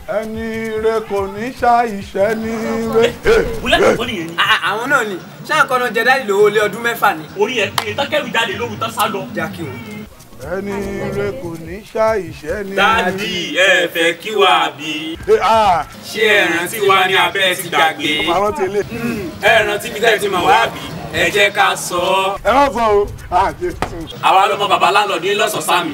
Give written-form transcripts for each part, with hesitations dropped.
ẹni rẹ kò ní ṣàìṣẹ́ ní rẹ. bùlẹ́tì kò nìyẹn ni. àwọn náà ni ṣáà kọ́nà jẹ dáàdì lówó lé ọdún mẹ́fà ni. orí ẹ̀ pé tọ́kẹ́rù jáde lóru tán sá lọ. jákè wọn. ẹni rẹ kò ní ṣàìṣẹ́ ní rẹ. dáàdì ẹ fẹ́ kí wà bí. ṣé ẹ rántí wa ní abẹ́ ti gbàgbé. àwọn tẹ́lẹ̀. ẹ rántí bí tẹ́lẹ̀ ti mọ̀ wá bí. ẹ jẹ́ ká sọ ọ́. ẹ má sọ o. àwa lọmọ baba láńlọ́ọ̀dù ní lọ́sọ̀ọ́sámi.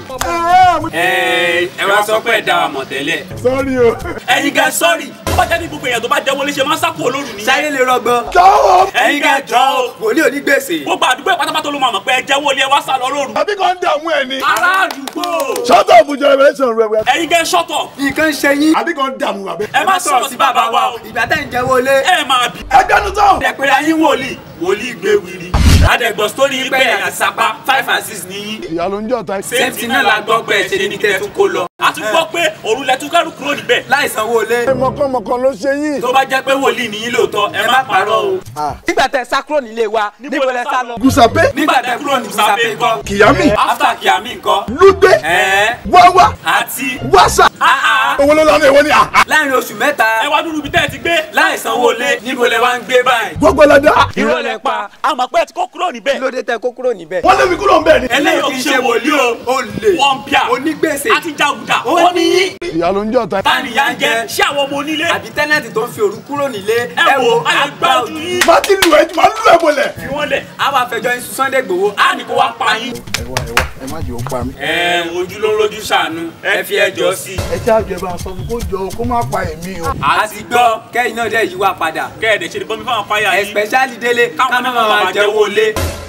ẹ wá sọ pé ẹ dá wa mọ̀ tẹ́lẹ̀. sọ́rí o. ẹ̀yin gẹ sọ́ọ̀rì tó bá jẹ́ ní gbogbo èèyàn tó bá jẹ́ wọlé ṣe máa ń sáko olóru nìyẹn. sáyé lè rọgbọn. jọ̀wọ́. ẹ̀yin gẹ jọ o. wòlíì ò ní gbèsè. gbogbo àdúgbò pátápátá ló máa mọ̀ pé ẹ jẹ́ wọlé ẹ wá sá lọ lóru. àbí kan dààmú ẹ ni. ará àdúgbò. shut up generation rẹ. ẹ̀yin gẹ ṣọ́tọ̀. nǹkan ṣe yín. àbí kan dààmú abẹ. ẹ má sọ̀rọ̀ sí bàbá wa o. ìgbà tẹ́ ń jẹ wọlé. ẹ máa bì. ẹ gbẹnu tán. ẹ pé ayín wòlíì gbé wiri. adẹ̀gbọ́ sórí pé ẹ̀yà sápá 5 and 6 nìyí. ìyá ló ń jọ ta. sẹ́ẹ̀tì náà la gbọ́ pé ẹ ṣe ní kẹ́ ẹ tún kó lọ. a tún gbọ́ pé òru lẹ tún kẹ́rù kúrò níbẹ̀. láì sanwó lé. mọ̀kànmọ̀kàn ló ṣe yín. tó bá jẹ́ pé wòlíì nìyí lóòótọ́ ẹ má parọ́ o. nígbà tẹ́ sá kúrò nílé wa níbo lẹ sá lọ. gùsàpé. nígbà tẹ́ kúrò ní Gùsàpé ńkọ́. kìyàmí. after kìyàmí ńkọ́. lúgbé. wáwá. àti. wáṣà. owó ló lọ́nà ìwọ ni. láàrin oṣù mẹ́ta. ẹ wá dúró ibi tẹ́ ẹ ti gbé. láì sanwó lé níbo lẹ wá ń gbé báyìí. gbogbo lọ́dọ̀. irọ́ lẹ pa àmọ́ pé ẹ ti kó kúrò níbẹ̀. kí ló dé tẹ́ kó kúrò níbẹ̀. wọ́n lé mi kúrò ń bẹ̀ ni. eléyìí kì í ṣe wòlíì o. olè. wọ́n bíà. onígbèsè. àti jàgùdà. ó ní yín. ìyá ló ń jọ ta. ta nìyà ń jẹ ṣé àwọn ọmọ onílé. àbí tẹ́nẹ̀tì tó ń fi òru kúrò nílé. ẹ wo ayé gbá ojú yín. má ti lù ẹ má lù ẹ bọlẹ̀. fi wọ́n lẹ̀. a wá fẹjọ́ yín sùn Sunday Igboho. a ní kó wá pa yín. ẹ má jẹ́ ó pa mí. ojú ló ń rojú ṣàánú ẹ fi ẹjọ́ sí. ẹ ṣáà jẹ bá a sọ fún kó jọ kó má pa èmi o. a ti gbọ́ kẹ́yìn náà dẹ̀ yí wá padà. kẹ́ẹ̀dẹ̀ ṣe lè bọ́ mi fáwọn fáyà yín. especially Délé káwọn náà máa jẹ́ wọlé.